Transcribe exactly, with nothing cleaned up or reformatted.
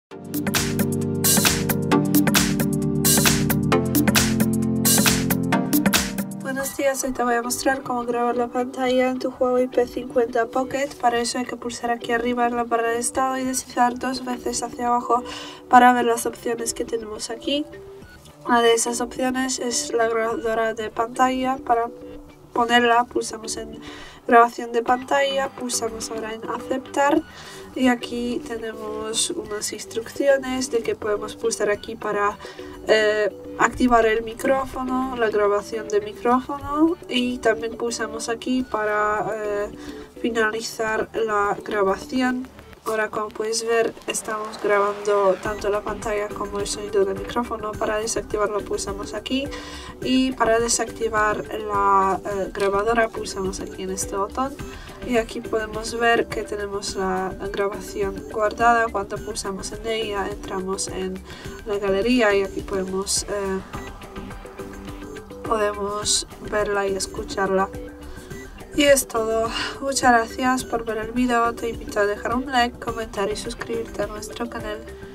Buenos días, hoy te voy a mostrar cómo grabar la pantalla en tu Huawei P cincuenta Pocket. Para eso hay que pulsar aquí arriba en la barra de estado y deslizar dos veces hacia abajo para ver las opciones que tenemos aquí. Una de esas opciones es la grabadora de pantalla. Para ponerla pulsamos en grabación de pantalla, pulsamos ahora en aceptar y aquí tenemos unas instrucciones de que podemos pulsar aquí para eh, activar el micrófono, la grabación de micrófono, y también pulsamos aquí para eh, finalizar la grabación. Ahora, como puedes ver, estamos grabando tanto la pantalla como el sonido del micrófono. Para desactivarlo pulsamos aquí y para desactivar la eh, grabadora pulsamos aquí en este botón y aquí podemos ver que tenemos la grabación guardada. Cuando pulsamos en ella entramos en la galería y aquí podemos, eh, podemos verla y escucharla. Y es todo. Muchas gracias por ver el video. Te invito a dejar un like, comentar y suscribirte a nuestro canal.